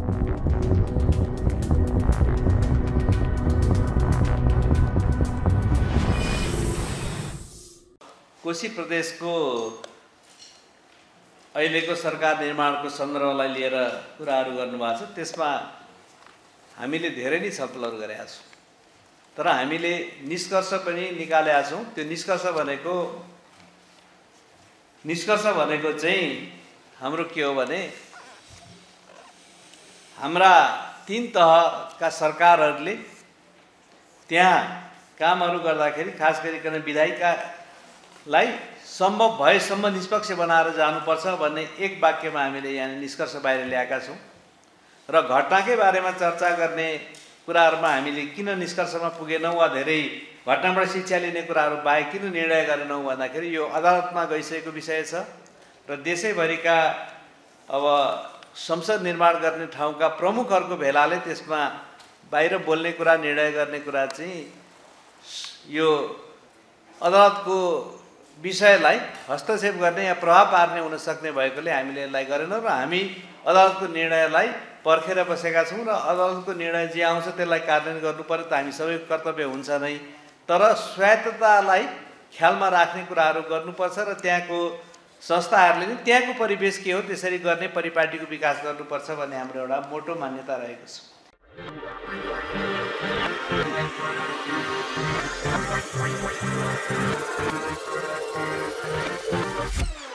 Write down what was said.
कोशी प्रदेशको अहिलेको सरकार निर्माणको सन्दर्भलाई लिएर कुराहरू गर्नुभएको छ। त्यसमा हामीले धेरै नै छलफलहरू गरेका छौँ, तर हामीले निष्कर्ष पनि निकालेका छौँ। त्यो निष्कर्ष भनेको चाहिँ हाम्रो के हो भने हाम्रा 3 तहका सरकारहरूले त्यहाँ कामहरू गर्दाखेरि खास गरिकन विधायिकालाई सम्भव भएसम्म निष्पक्ष बनाएर जानुपर्छ भन्ने एक वाक्यमा हामीले यहाँ निष्कर्ष बाहिर ल्याएका छौँ। र घटनाकै बारेमा चर्चा गर्ने कुराहरूमा हामीले किन निष्कर्षमा पुगेनौँ वा धेरै घटनाबाट शिक्षा लिने कुराहरू बाहेक किन निर्णय गरेनौँ भन्दाखेरि यो अदालतमा गइसकेको विषय छ र देशैभरिका अब संसद निर्माण गर्ने ठाउँका प्रमुखहरूको भेलाले त्यसमा बाहिर बोल्ने कुरा, निर्णय गर्ने कुरा चाहिँ यो अदालतको विषयलाई हस्तक्षेप गर्ने या प्रभाव पार्ने हुन सक्ने भएकोले हामीले यसलाई गरेनौँ र हामी अदालतको निर्णयलाई पर्खेर बसेका छौँ र अदालतको निर्णय जे आउँछ त्यसलाई कार्यान्वयन गर्नुपर्यो त हामी सबैको कर्तव्य हुन्छ नै, तर स्वायत्ततालाई ख्यालमा राख्ने कुराहरू गर्नुपर्छ र त्यहाँको संस्थाहरूले नि त्यहाँको परिवेश के हो त्यसरी गर्ने परिपाटीको विकास गर्नुपर्छ भन्ने हाम्रो एउटा मोटो मान्यता रहेको छ।